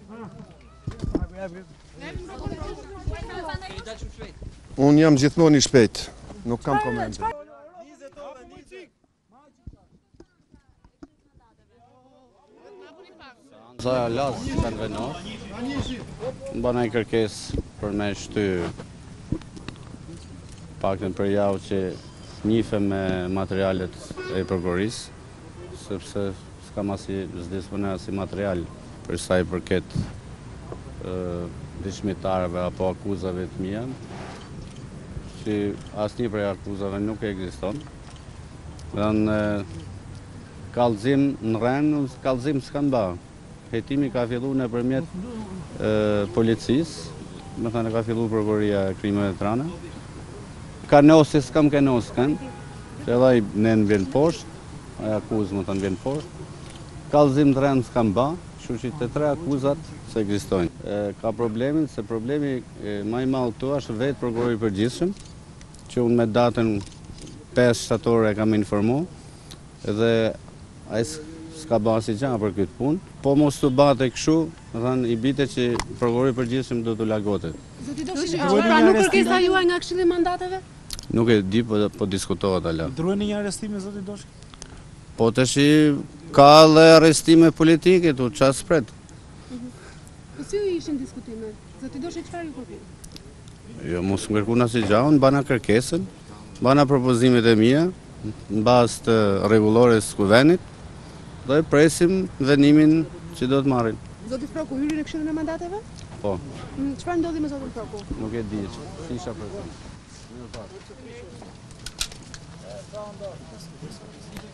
Unë jam gjithmonë I shpejt, nuk kam komente. Seanca Las kanë venos, bana I kërkesë për me shty paktën për javë që njife me materialet e prokurorisë, sepse s'kam s'dispone as material për sa I përket dëshmitarëve apo akuzave të mia, që asnjë prej akuzave nuk ekziston. Dhe kallëzim në rrenë, kallëzim s'kam bë. Hetimi ka filluar nëpërmjet policisë, më thënë ka filluar prokuroria e krimeve të rënda. Kanosi s'kam kanos kanë, që edhe ai nën vjen poshtë, ai akuzë më thënë vjen poshtë. Kallëzim të rënd s'kam bë, kështu që të tre akuzat s'ekzistojnë. Ka problemin, se problemi më I madh këtu është vetë prokurori I përgjithshëm, që unë me datën 5 shtator e kam informuar, dhe ai s'ka bërë asnjë gjë për këtë punë, po mos të bate kështu, do thënë I bite që prokurori I përgjithshëm do të largohet. Zoti Doshi, pranoj kërkesa juaj nga Këshilli I Mandateve? Nuk e di, po diskutohet ala. Ndruhen një arrestime zoti Doshi? Po tash ka edhe arrestime politike tu, çfarë spret? Po si ishin diskutimet? Zoti Doshi çfarë ju kërkoi? Jo, mos më kërkuan asnjë gjë, unë bana kërkesën, bana propozimet e mia, në bazë të rregullores të kuvendit, dhe presim vendimin që do të marrin. Zoti Froku, hyri në Këshillin e Mandateve? Po. Çfarë ndodhi me zotin Froku? Nuk e di, isha për.